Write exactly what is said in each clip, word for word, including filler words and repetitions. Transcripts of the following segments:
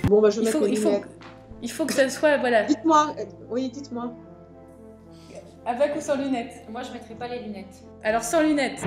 Bon, bah, je vais Il mettre faut, mes il faut, lunettes. il faut que ça soit, voilà, Dites-moi, euh, oui, dites-moi. avec ou sans lunettes. Moi, je ne mettrai pas les lunettes. Alors sans lunettes.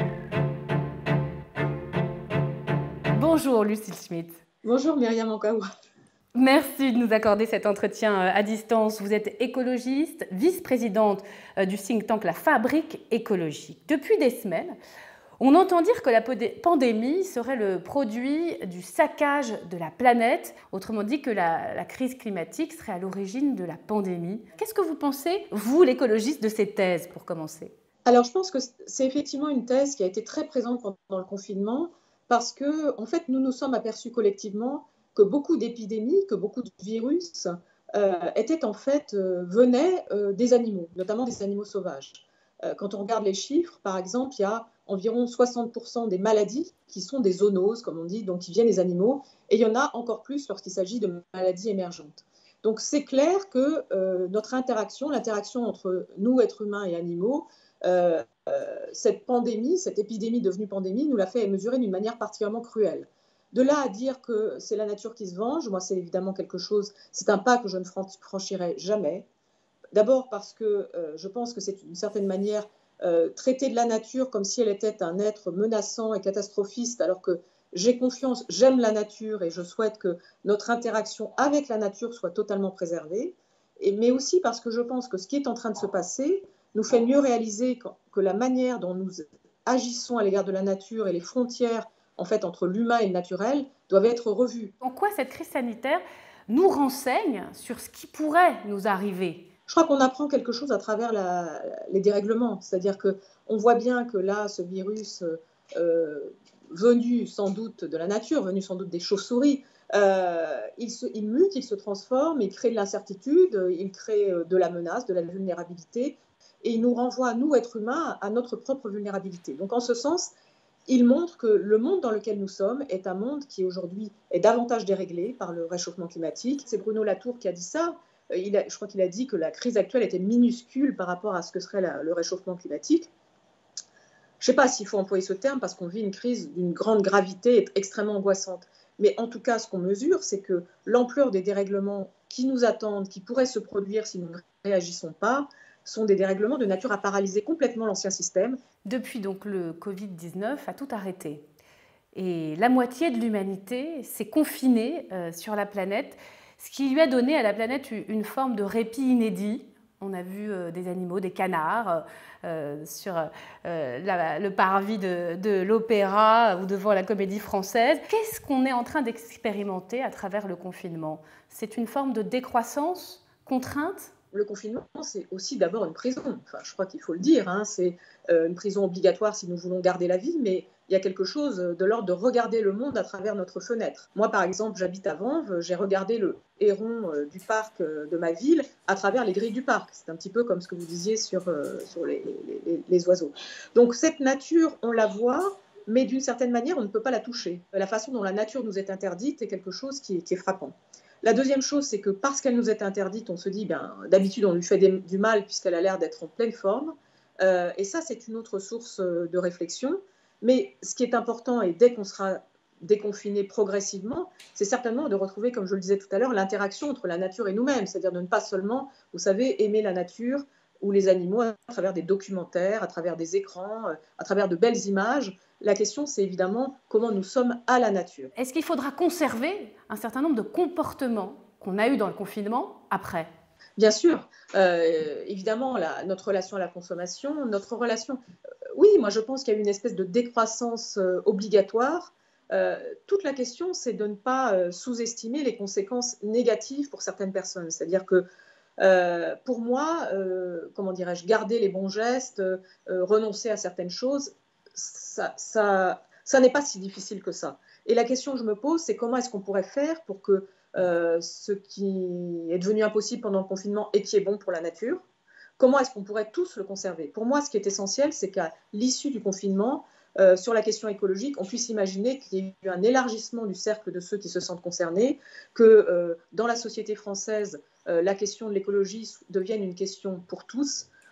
Bonjour Lucille Schmitt. Bonjour Myriam Ankawa. Merci de nous accorder cet entretien à distance. Vous êtes écologiste, vice-présidente du think tank La Fabrique écologique. Depuis des semaines, on entend dire que la pandémie serait le produit du saccage de la planète, autrement dit que la, la crise climatique serait à l'origine de la pandémie. Qu'est-ce que vous pensez, vous l'écologiste, de ces thèses pour commencer ? Alors je pense que c'est effectivement une thèse qui a été très présente pendant le confinement parce que en fait nous nous sommes aperçus collectivement que beaucoup d'épidémies, que beaucoup de virus euh, étaient en fait euh, venaient euh, des animaux, notamment des animaux sauvages. Euh, quand on regarde les chiffres, par exemple, il y a environ soixante pour cent des maladies qui sont des zoonoses, comme on dit, donc qui viennent des animaux, et il y en a encore plus lorsqu'il s'agit de maladies émergentes. Donc c'est clair que euh, notre interaction, l'interaction entre nous, êtres humains et animaux, euh, euh, cette pandémie, cette épidémie devenue pandémie, nous l'a fait mesurer d'une manière particulièrement cruelle. De là à dire que c'est la nature qui se venge, moi c'est évidemment quelque chose, c'est un pas que je ne franchirai jamais. D'abord parce que euh, je pense que c'est d'une certaine manière euh, traiter de la nature comme si elle était un être menaçant et catastrophiste, alors que j'ai confiance, j'aime la nature et je souhaite que notre interaction avec la nature soit totalement préservée, et, mais aussi parce que je pense que ce qui est en train de se passer nous fait mieux réaliser que, que la manière dont nous agissons à l'égard de la nature et les frontières en fait, entre l'humain et le naturel doivent être revues. En quoi cette crise sanitaire nous renseigne sur ce qui pourrait nous arriver ? Je crois qu'on apprend quelque chose à travers la, les dérèglements. C'est-à-dire qu'on voit bien que là, ce virus euh, venu sans doute de la nature, venu sans doute des chauves-souris, euh, il, se, il mute, il se transforme, il crée de l'incertitude, il crée de la menace, de la vulnérabilité, et il nous renvoie, nous, êtres humains, à notre propre vulnérabilité. Donc en ce sens, il montre que le monde dans lequel nous sommes est un monde qui aujourd'hui est davantage déréglé par le réchauffement climatique. C'est Bruno Latour qui a dit ça. Il a, je crois qu'il a dit que la crise actuelle était minuscule par rapport à ce que serait la, le réchauffement climatique. Je ne sais pas s'il faut employer ce terme parce qu'on vit une crise d'une grande gravité et extrêmement angoissante. Mais en tout cas, ce qu'on mesure, c'est que l'ampleur des dérèglements qui nous attendent, qui pourraient se produire si nous ne réagissons pas, sont des dérèglements de nature à paralyser complètement l'ancien système. Depuis donc le covid dix-neuf a tout arrêté. Et la moitié de l'humanité s'est confinée euh, sur la planète, ce qui lui a donné à la planète une forme de répit inédit. On a vu euh, des animaux, des canards, euh, sur euh, la, le parvis de, de l'opéra ou devant la Comédie Française. Qu'est-ce qu'on est en train d'expérimenter à travers le confinement ? C'est une forme de décroissance, contrainte ? Le confinement, c'est aussi d'abord une prison. Enfin, je crois qu'il faut le dire. Hein. C'est euh, une prison obligatoire si nous voulons garder la vie, mais il y a quelque chose de l'ordre de regarder le monde à travers notre fenêtre. Moi, par exemple, j'habite à Vanves, j'ai regardé le héron euh, du parc euh, de ma ville à travers les grilles du parc. C'est un petit peu comme ce que vous disiez sur, euh, sur les, les, les oiseaux. Donc, cette nature, on la voit, mais d'une certaine manière, on ne peut pas la toucher. La façon dont la nature nous est interdite est quelque chose qui est, qui est frappant. La deuxième chose, c'est que parce qu'elle nous est interdite, on se dit, ben, d'habitude, on lui fait des, du mal puisqu'elle a l'air d'être en pleine forme. Euh, et ça, c'est une autre source de réflexion. Mais ce qui est important, et dès qu'on sera déconfiné progressivement, c'est certainement de retrouver, comme je le disais tout à l'heure, l'interaction entre la nature et nous-mêmes. C'est-à-dire de ne pas seulement, vous savez, aimer la nature ou les animaux à travers des documentaires, à travers des écrans, à travers de belles images. La question, c'est évidemment comment nous sommes à la nature. Est-ce qu'il faudra conserver un certain nombre de comportements qu'on a eus dans le confinement après ? Bien sûr, euh, évidemment, la, notre relation à la consommation, notre relation... Euh, oui, moi je pense qu'il y a une espèce de décroissance euh, obligatoire. Euh, toute la question, c'est de ne pas euh, sous-estimer les conséquences négatives pour certaines personnes. C'est-à-dire que euh, pour moi, euh, comment dirais-je, garder les bons gestes, euh, renoncer à certaines choses, ça, ça, ça n'est pas si difficile que ça. Et la question que je me pose, c'est comment est-ce qu'on pourrait faire pour que euh, ce qui est devenu impossible pendant le confinement et qui est bon pour la nature, comment est-ce qu'on pourrait tous le conserver ? Pour moi, ce qui est essentiel, c'est qu'à l'issue du confinement, euh, sur la question écologique, on puisse imaginer qu'il y ait eu un élargissement du cercle de ceux qui se sentent concernés, que euh, dans la société française, euh, la question de l'écologie devienne une question pour tous.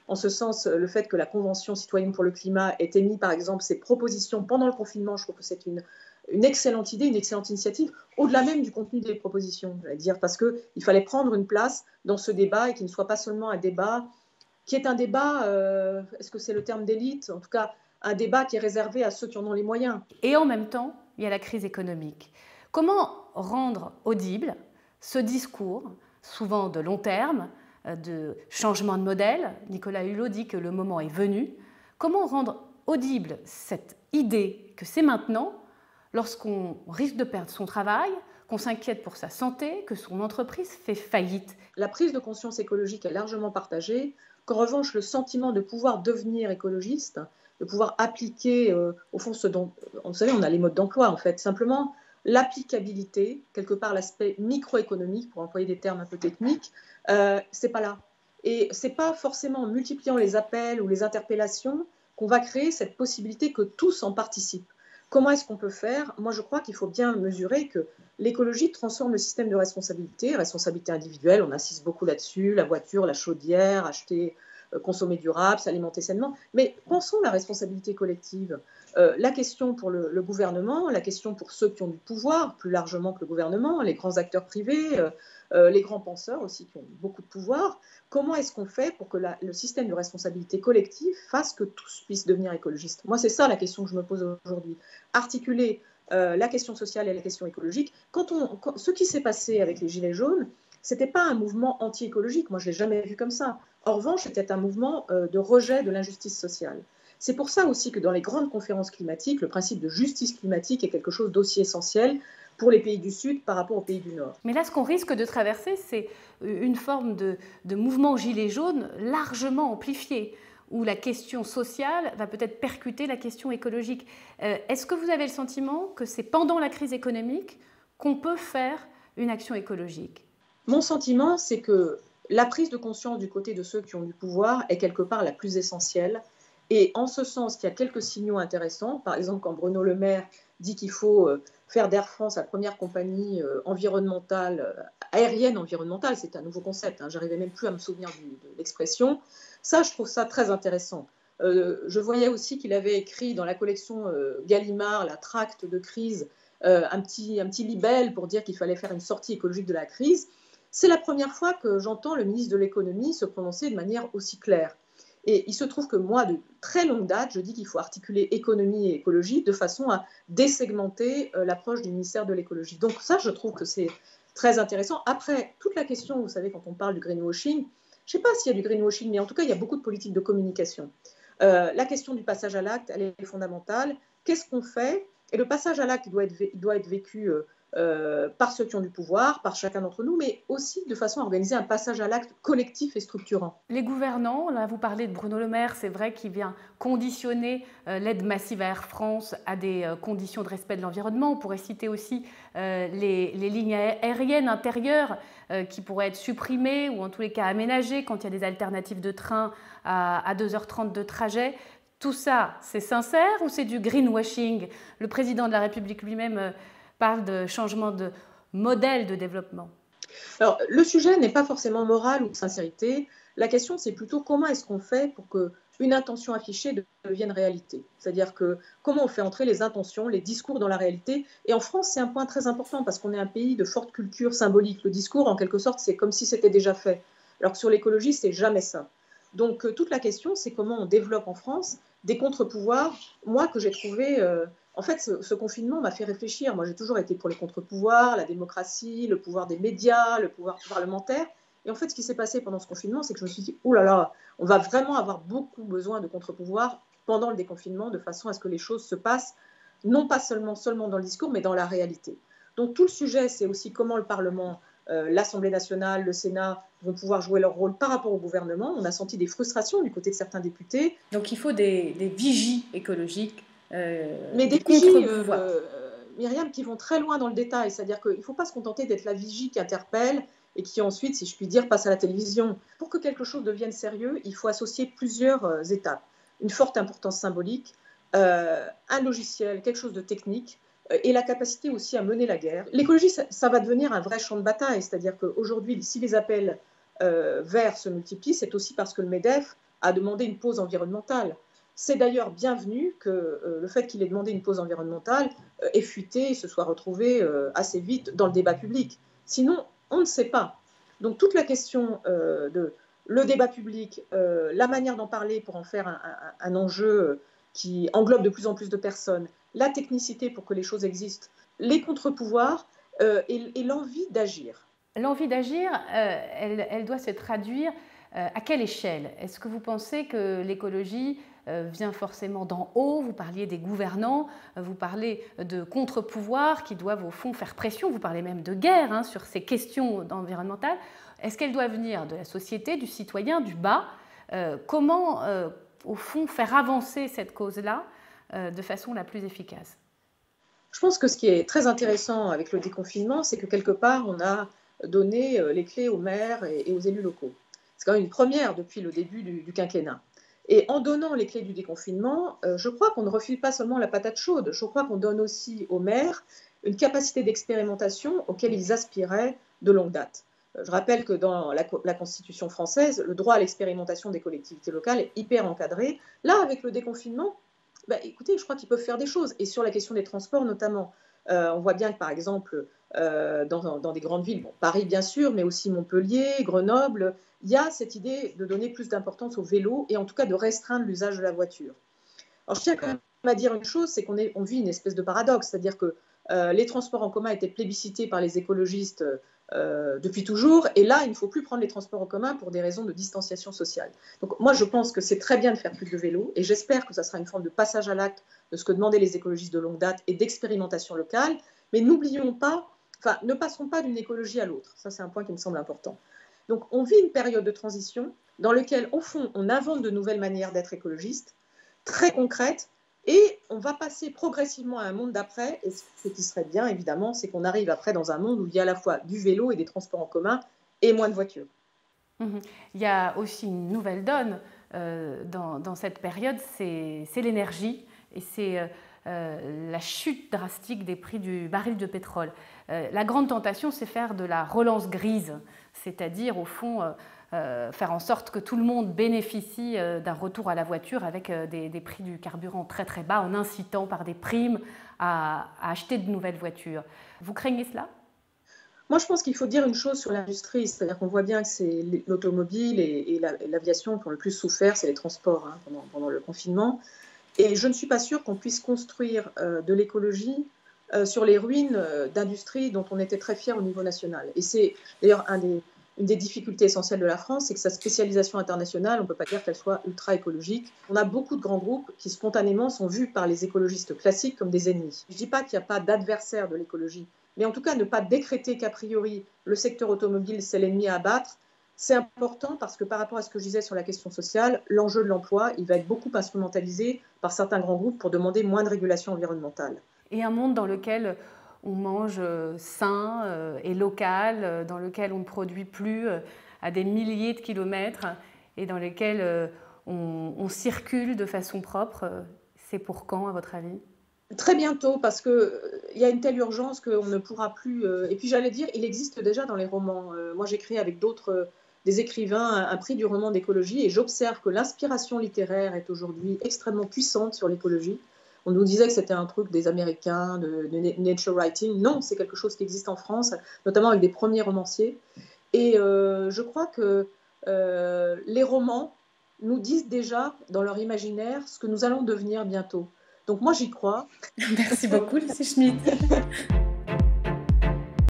En ce sens, le fait que la Convention citoyenne pour le climat ait émis, par exemple, ses propositions pendant le confinement, je trouve que c'est une, une excellente idée, une excellente initiative, au-delà même du contenu des propositions, je vais dire, parce qu'il fallait prendre une place dans ce débat et qu'il ne soit pas seulement un débat qui est un débat, euh, est-ce que c'est le terme d'élite? En tout cas, un débat qui est réservé à ceux qui en ont les moyens. Et en même temps, il y a la crise économique. Comment rendre audible ce discours, souvent de long terme, de changement de modèle? Nicolas Hulot dit que le moment est venu. Comment rendre audible cette idée que c'est maintenant, lorsqu'on risque de perdre son travail, qu'on s'inquiète pour sa santé, que son entreprise fait faillite? La prise de conscience écologique est largement partagée, qu'en revanche, le sentiment de pouvoir devenir écologiste, de pouvoir appliquer, euh, au fond, ce dont, vous savez, on a les modes d'emploi, en fait, simplement l'applicabilité, quelque part l'aspect microéconomique, pour employer des termes un peu techniques, euh, c'est pas là. Et c'est pas forcément en multipliant les appels ou les interpellations qu'on va créer cette possibilité que tous en participent. Comment est-ce qu'on peut faire? Moi, je crois qu'il faut bien mesurer que l'écologie transforme le système de responsabilité, responsabilité individuelle, on insiste beaucoup là-dessus, la voiture, la chaudière, acheter, euh, consommer durable, s'alimenter sainement. Mais pensons la responsabilité collective. Euh, la question pour le, le gouvernement, la question pour ceux qui ont du pouvoir, plus largement que le gouvernement, les grands acteurs privés, euh, euh, les grands penseurs aussi qui ont beaucoup de pouvoir. Comment est-ce qu'on fait pour que la, le système de responsabilité collective fasse que tous puissent devenir écologistes? Moi, c'est ça la question que je me pose aujourd'hui. Articuler euh, la question sociale et la question écologique. Quand on, quand, ce qui s'est passé avec les Gilets jaunes, ce n'était pas un mouvement anti-écologique. Moi, je ne l'ai jamais vu comme ça. En revanche, c'était un mouvement euh, de rejet de l'injustice sociale. C'est pour ça aussi que dans les grandes conférences climatiques, le principe de justice climatique est quelque chose d'aussi essentiel pour les pays du Sud par rapport aux pays du Nord. Mais là, ce qu'on risque de traverser, c'est une forme de, de mouvement gilet jaune largement amplifié, où la question sociale va peut-être percuter la question écologique. Euh, est-ce que vous avez le sentiment que c'est pendant la crise économique qu'on peut faire une action écologique? Mon sentiment, c'est que la prise de conscience du côté de ceux qui ont du pouvoir est quelque part la plus essentielle. Et en ce sens, il y a quelques signaux intéressants. Par exemple, quand Bruno Le Maire dit qu'il faut faire d'Air France la première compagnie environnementale, aérienne environnementale, c'est un nouveau concept, hein, j'arrivais même plus à me souvenir du, de l'expression. Ça, je trouve ça très intéressant. Euh, je voyais aussi qu'il avait écrit dans la collection euh, Gallimard, la tracte de crise, euh, un, petit, un petit libelle pour dire qu'il fallait faire une sortie écologique de la crise. C'est la première fois que j'entends le ministre de l'économie se prononcer de manière aussi claire. Et il se trouve que moi, de très longue date, je dis qu'il faut articuler économie et écologie de façon à désegmenter euh, l'approche du ministère de l'écologie. Donc ça, je trouve que c'est très intéressant. Après, toute la question, vous savez, quand on parle du greenwashing, je ne sais pas s'il y a du greenwashing, mais en tout cas, il y a beaucoup de politiques de communication. Euh, la question du passage à l'acte, elle est fondamentale. Qu'est-ce qu'on fait? Et le passage à l'acte, il doit être, il doit être vécu euh, euh, par ceux qui ont du pouvoir, par chacun d'entre nous, mais aussi de façon à organiser un passage à l'acte collectif et structurant. Les gouvernants, là vous parlez de Bruno Le Maire, c'est vrai qu'il vient conditionner euh, l'aide massive à Air France à des euh, conditions de respect de l'environnement. On pourrait citer aussi euh, les, les lignes aériennes intérieures euh, qui pourraient être supprimées ou en tous les cas aménagées quand il y a des alternatives de train à, à deux heures trente de trajet. Tout ça, c'est sincère ou c'est du greenwashing? Le président de la République lui-même euh, parle de changement de modèle de développement. Alors, le sujet n'est pas forcément moral ou de sincérité. La question, c'est plutôt comment est-ce qu'on fait pour qu'une intention affichée devienne réalité. C'est-à-dire que comment on fait entrer les intentions, les discours dans la réalité. Et en France, c'est un point très important parce qu'on est un pays de forte culture symbolique. Le discours, en quelque sorte, c'est comme si c'était déjà fait. Alors que sur l'écologie, c'est jamais ça. Donc, toute la question, c'est comment on développe en France des contre-pouvoirs, moi, que j'ai trouvé... Euh, En fait, ce, ce confinement m'a fait réfléchir. Moi, j'ai toujours été pour les contre-pouvoirs, la démocratie, le pouvoir des médias, le pouvoir parlementaire. Et en fait, ce qui s'est passé pendant ce confinement, c'est que je me suis dit, oh là là, on va vraiment avoir beaucoup besoin de contre-pouvoirs pendant le déconfinement, de façon à ce que les choses se passent, non pas seulement, seulement dans le discours, mais dans la réalité. Donc, tout le sujet, c'est aussi comment le Parlement, euh, l'Assemblée nationale, le Sénat vont pouvoir jouer leur rôle par rapport au gouvernement. On a senti des frustrations du côté de certains députés. Donc, il faut des, des vigies écologiques. Euh, mais des vigies, euh, euh, Myriam, qui vont très loin dans le détail. C'est-à-dire qu'il ne faut pas se contenter d'être la vigie qui interpelle et qui ensuite, si je puis dire, passe à la télévision. Pour que quelque chose devienne sérieux, il faut associer plusieurs euh, étapes. Une forte importance symbolique, euh, un logiciel, quelque chose de technique, euh, et la capacité aussi à mener la guerre. L'écologie, ça, ça va devenir un vrai champ de bataille. C'est-à-dire qu'aujourd'hui, si les appels euh, verts se multiplient, c'est aussi parce que le MEDEF a demandé une pause environnementale. C'est d'ailleurs bienvenu que euh, le fait qu'il ait demandé une pause environnementale euh, ait fuité et se soit retrouvé euh, assez vite dans le débat public. Sinon, on ne sait pas. Donc toute la question euh, de le débat public, euh, la manière d'en parler pour en faire un, un, un enjeu qui englobe de plus en plus de personnes, la technicité pour que les choses existent, les contre-pouvoirs euh, et, et l'envie d'agir. L'envie d'agir, euh, elle, elle doit se traduire euh, à quelle échelle? Est-ce que vous pensez que l'écologie euh, vient forcément d'en haut? Vous parliez des gouvernants, vous parlez de contre-pouvoirs qui doivent au fond faire pression, vous parlez même de guerre hein, sur ces questions environnementales. Est-ce qu'elle doit venir de la société, du citoyen, du bas? euh, Comment, euh, au fond, faire avancer cette cause-là euh, de façon la plus efficace? Je pense que ce qui est très intéressant avec le déconfinement, c'est que quelque part, on a donner les clés aux maires et aux élus locaux. C'est quand même une première depuis le début du, du quinquennat. Et en donnant les clés du déconfinement, euh, je crois qu'on ne refile pas seulement la patate chaude, je crois qu'on donne aussi aux maires une capacité d'expérimentation auquel ils aspiraient de longue date. Je rappelle que dans la, la Constitution française, le droit à l'expérimentation des collectivités locales est hyper encadré. Là, avec le déconfinement, bah, écoutez, je crois qu'ils peuvent faire des choses. Et sur la question des transports notamment, euh, on voit bien que par exemple, euh, dans, dans des grandes villes, bon, Paris bien sûr, mais aussi Montpellier, Grenoble, il y a cette idée de donner plus d'importance au vélo et en tout cas de restreindre l'usage de la voiture. Alors je tiens quand même à dire une chose, c'est qu'on est, on vit une espèce de paradoxe, c'est-à-dire que euh, les transports en commun étaient plébiscités par les écologistes euh, depuis toujours, et là, il ne faut plus prendre les transports en commun pour des raisons de distanciation sociale. Donc moi, je pense que c'est très bien de faire plus de vélo, et j'espère que ça sera une forme de passage à l'acte de ce que demandaient les écologistes de longue date et d'expérimentation locale, mais n'oublions pas, enfin, ne passons pas d'une écologie à l'autre. Ça, c'est un point qui me semble important. Donc, on vit une période de transition dans laquelle, au fond, on invente de nouvelles manières d'être écologiste, très concrètes, et on va passer progressivement à un monde d'après. Et ce qui serait bien, évidemment, c'est qu'on arrive après dans un monde où il y a à la fois du vélo et des transports en commun et moins de voitures. Mmh. Il y a aussi une nouvelle donne euh, dans, dans cette période, c'est l'énergie et c'est euh, euh, la chute drastique des prix du baril de pétrole. Euh, la grande tentation, c'est faire de la relance grise, c'est-à-dire au fond euh, euh, faire en sorte que tout le monde bénéficie euh, d'un retour à la voiture avec euh, des, des prix du carburant très très bas en incitant par des primes à, à acheter de nouvelles voitures. Vous craignez cela ? Moi, je pense qu'il faut dire une chose sur l'industrie, c'est-à-dire qu'on voit bien que c'est l'automobile et, et l'aviation qui ont le plus souffert, c'est les transports hein, pendant, pendant le confinement. Et je ne suis pas sûre qu'on puisse construire euh, de l'écologie euh, sur les ruines euh, d'industries dont on était très fiers au niveau national. Et c'est d'ailleurs un des, une des difficultés essentielles de la France, c'est que sa spécialisation internationale, on ne peut pas dire qu'elle soit ultra écologique. On a beaucoup de grands groupes qui spontanément sont vus par les écologistes classiques comme des ennemis. Je ne dis pas qu'il n'y a pas d'adversaire de l'écologie, mais en tout cas ne pas décréter qu'a priori le secteur automobile c'est l'ennemi à abattre. C'est important parce que par rapport à ce que je disais sur la question sociale, l'enjeu de l'emploi, il va être beaucoup instrumentalisé par certains grands groupes pour demander moins de régulation environnementale. Et un monde dans lequel on mange sain et local, dans lequel on ne produit plus à des milliers de kilomètres et dans lequel on, on circule de façon propre, c'est pour quand à votre avis ? Très bientôt, parce qu'il euh, y a une telle urgence qu'on ne pourra plus... Euh, et puis j'allais dire, il existe déjà dans les romans. Euh, moi, j'ai créé avec d'autres, euh, des écrivains, un, un prix du roman d'écologie, et j'observe que l'inspiration littéraire est aujourd'hui extrêmement puissante sur l'écologie. On nous disait que c'était un truc des Américains, de, de nature writing. Non, c'est quelque chose qui existe en France, notamment avec des premiers romanciers. Et euh, je crois que euh, les romans nous disent déjà, dans leur imaginaire, ce que nous allons devenir bientôt. Donc moi, j'y crois. Merci beaucoup, Lucie Schmitt.